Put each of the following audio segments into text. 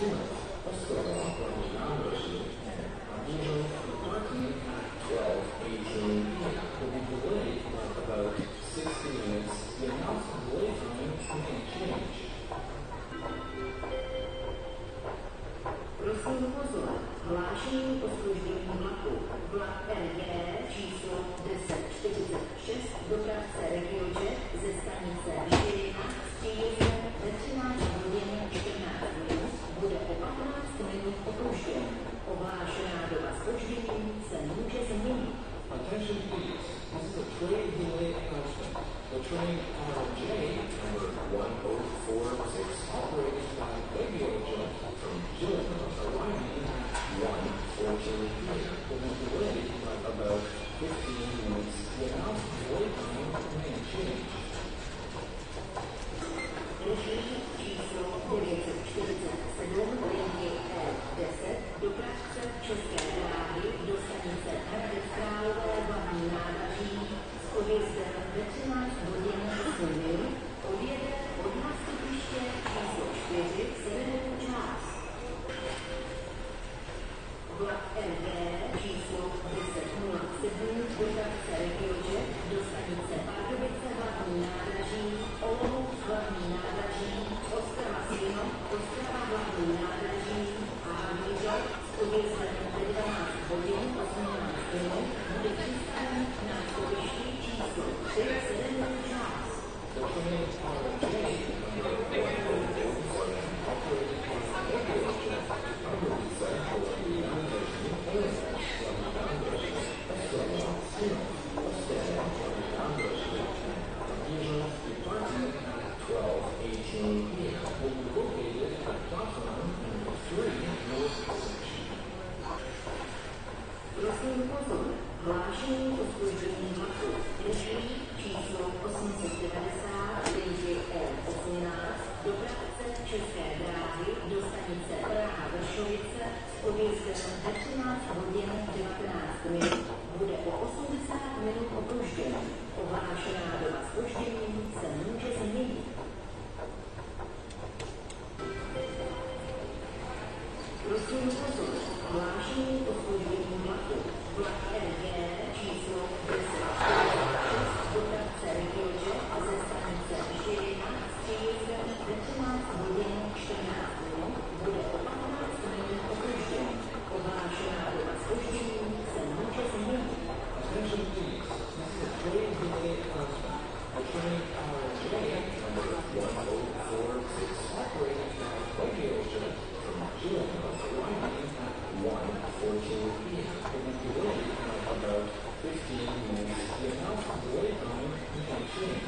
Prosím pozor, hlášení o zpoždění vlaku. Vlak LG číslo 1046 dopravce RegioJet ze stanice Žilina s příjezdem ve 13 hodin 14 minut bude o 15 minut opožděn. Ohlášená doba zpoždění se může změnit. Attention please, this is a train delay announcement. The train RJ number 1046 operated by RegioJet from Žilina arriving at 1:14 p.m. will be delayed by about 15 minutes without delay time may change. Řešení číslo 947 linky E10 dopravce České dráhy do stanice Hradec Králové hlavní nádraží s odjezdem ve 13 hodin 8 minut odjede od nástupiště číslo 4 severní část. Vlak LG číslo 1007 dopravce RegioJet do stanice Pardubice hlavní nádraží, Olomouc hlavní nádraží, Ostrava Svinov, Ostrava hlavní nádraží a Havlíček s odjezdem ve 12 hodin 18 minut bude přistaven na nástupišti číslo 3 severní část. The train RJ number 1047 operated by RegioJet Pardubice hlavní nádraží, Olomouc hlavní nádraží, Ostrava Svinov, Ostrava hlavní nádraží, Havlíček departing at 12:18 p.m. will be located at platform number 3 north section. Prosím pozor, hlášení o zpoždění vlaku. Řešení číslo 890 linky E18 dopravce České dráhy do stanice Praha-Vršovice s odjezdem ve 13 hodin 19 minut bude o 80 minut opožděn. Ohlášená doba zpoždění se může změnit. Prosím pozor, hlášení o zpoždění vlaku. Vlak LG číslo 1046 dopravce RegioJet ze stanice Žilina s příjezdem ve 13 hodin 14 minut bude o 15 minut opožděn. Ohlášená doba zpoždění se může změnit. Attention please, this is a train delay announcement. The train RJ number 1046 operated by RegioJet from Žilina arriving at 1:14 p.m. will be delayed by about 15 minutes without delay time may change.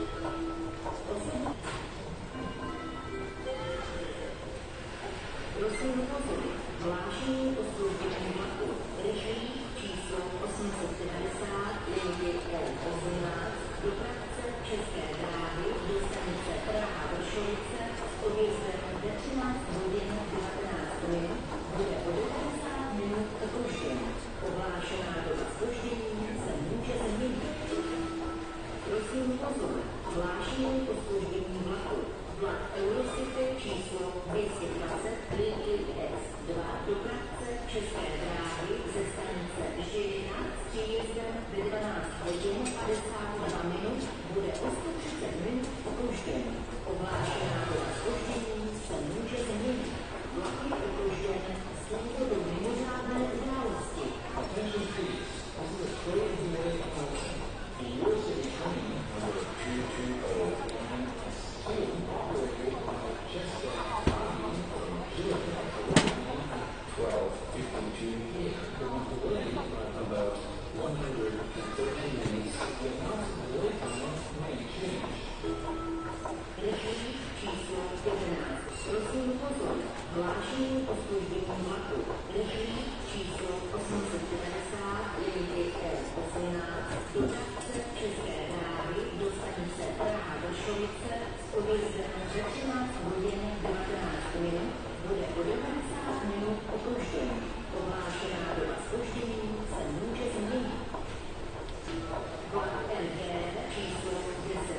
Prosím pozor, hlášení o zpoždění vlaku. Řešení číslo 890 linky E18 dopravce České dráhy do stanice Praha-Vršovice s odjezdem ve 13 hodin 19 minut bude o 90 minut opožděn. Ohlášená doba zpoždění se může změnit. Prosím pozor, hlášení o zpoždění vlaku. Vlak Eurocity číslo 220 linky S2 dopravce České dráhy ze stanice Žilina s příjezdem ve 12 hodin 52 minut bude o 130 minut opožděn. Ohlášená doba zpoždění se může změnit. Vlak je opožděn z důvodu mimořádné události. Attention please, this is a train delay announcement. The Eurocity train number 2209 is still operated by Jetstar Airways from Žilina arriving at 12:52 p.m. will be delayed by about 130 minutes without delay time may change. Řešení číslo 11. Prosím pozor, hlášení o zpoždění vlaku. Řešení číslo 890 linky E18 dopravce České dráhy do stanice Praha-Vršovice s odjezdem ve 13 hodin 19 minut bude o 90 minut opožděn. Ohlášená doba zpoždění se může změnit. Vlak LG číslo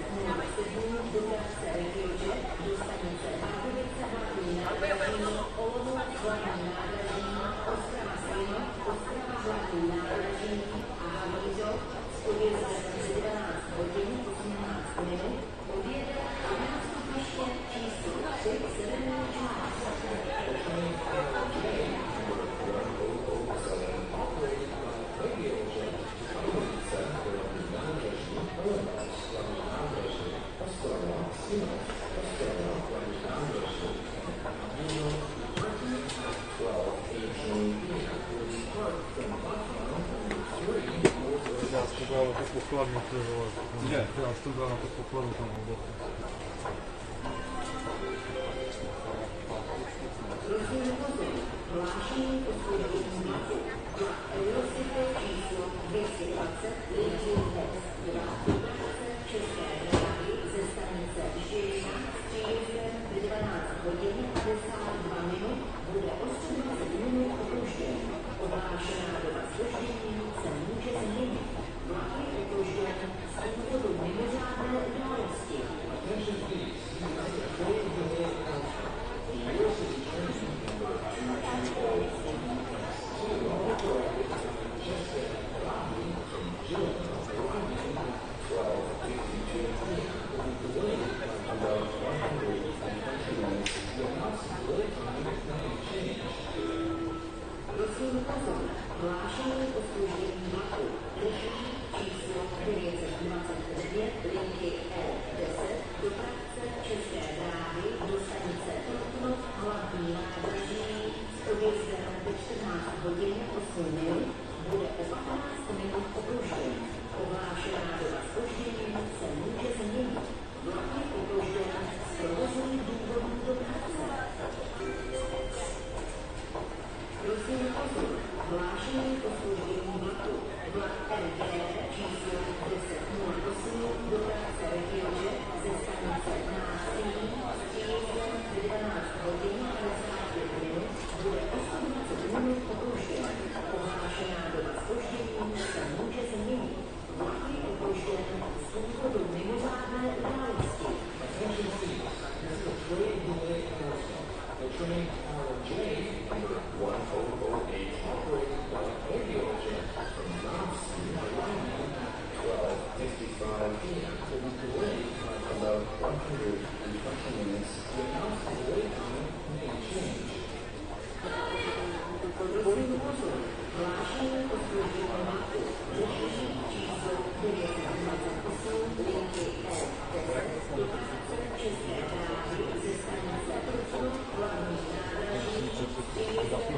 1007 dopravce RegioJet do stanice Pardubice hlavní nádraží hlavní nádraží Ostrava Sejno, Ostrava hlavní nádraží a Havlířov s odjezdem v 12 hodin 18 minut odjede a nástupiště číslo 3 severní část. Já to byla na to pokladnu, já to byla na to pokladnu tam oboku. Hlášení o spoždění vlaku. Vlak Eurocity číslo 220 Lidí Hes 2 dopravce České dráhy ze stanice Žilina s příjezdem v 12 hodin 52 minut bude 18 minut opožděn. Ohlášená doba zpoždění se může změnit. Vlak je opožděn z důvodu mimořádné události. Prosím pozor, hlášení o zpoždění vlaku drží číslo 929 linky L10 dopravce České dráhy do stanice Trutnov hlavní nádraží s odjezdem ve 14 hodin 8 minut bude o 15 minut opožděn. Ohlášená doba zpoždění se může změnit. Vlak je opožděn z provozních důvodů dopravce. Prosím pozor, hlášení o zpoždění vlaku. Vlak RG číslo 1008 dopravce Region ze stanice Násilí s příjezdem v 12 hodin 55 minut bude 18 minut opožděn. Ohlášená doba zpoždění se může změnit. Vlak je opožděn z důvodu mimořádné události. The train RJ number 1008 operated by Regiojet from Nancy, arriving at 12:55 p.m. will be delayed by about 120 minutes. The announced delay time may change. Prosím pozor, hlášení o zpoždění vlaku drží číslo 928 linky L10 dopravce České dráhy ze stanice Trutnov hlavní nádraží příjezdem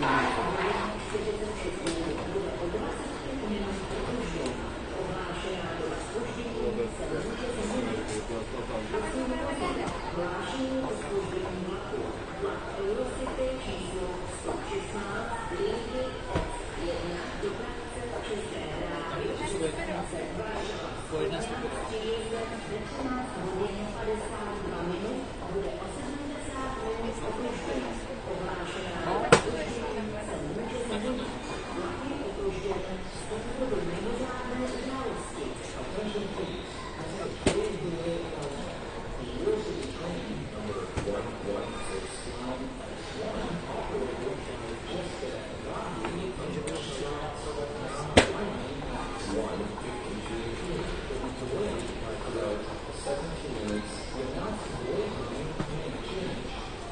46 minut bude o 25 minut opožděn. Ohlášená doba zpoždění se může změnit. Prosím pozor, hlášení o zpoždění vlaku. Vlak Eurocity číslo 116 linky S1 dopravce České dráhy ze stanice Varšava s příjezdem ve 13 hodin 52 minut bude o 70 minut opožděn. Ohlášená doba zpoždění se může změnit. Vlak je opožděn z důvodu mimořádné události. Attention please, as a train delay announcement, the Eurocity train number 1169 S1 operated by České dráhy from Warsaw arriving at 1:52 p.m. will be delayed by about 70 minutes. The announced delay time may change.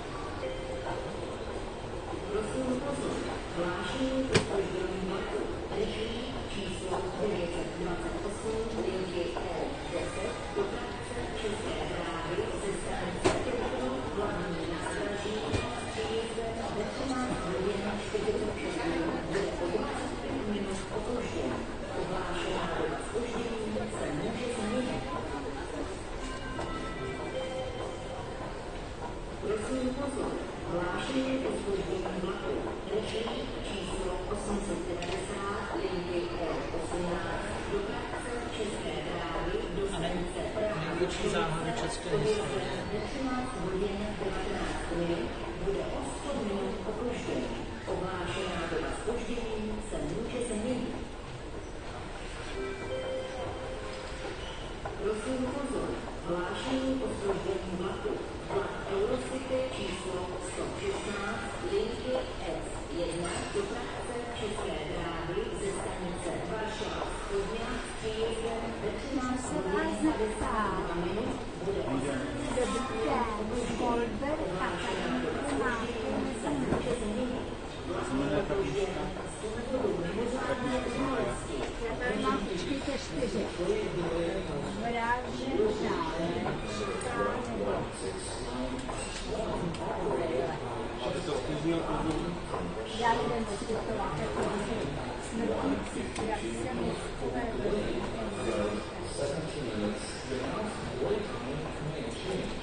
Prosím pozor, hlášení o zpoždění vlaku drží číslo 928 linky L10 dopravce České dráhy ze stanice Trutnov hlavní nádraží s příjezdem ve 13 hodin 46 minut bude o 25 minut opožděn. Ohlášená doba zpoždění se může změnit. Prosím pozor, hlášení o zpoždění vlaku drží číslo 890 linky L18 dopravce České dráhy do stanice Praha největší záhady české historie. ve 13 hodin 19 minut bude o 100 minut opožděn. Ohlášená doba zpoždění se může změnit. Prosím pozor, hlášení o zpoždění vlaku. Vlak Eurocity číslo 116 linky Já lidem vysvětlovat, jako smrtící praxe mozkové vlny. 17 minutes, the amount of wait time may change.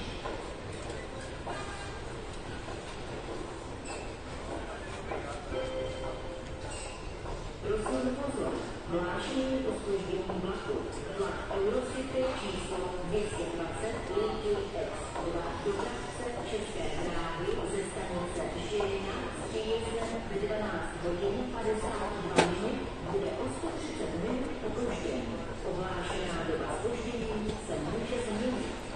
Prosím pozor, hlášení o zpoždění vlaku. Vlak Eurocity číslo 220 linky X2 dopravce České dráhy ze stanice Žilina s příjezdem ve 12 hodin 52 minut bude o 130 minut opožděn. Ohlášená doba zpoždění se může změnit.